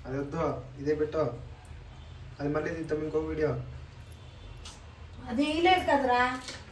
అది వద్దు, ఇదే పెట్టు. అది మళ్ళీ తీద్దాం ఇంకో వీడియో. అది వేయలేదు కదరా.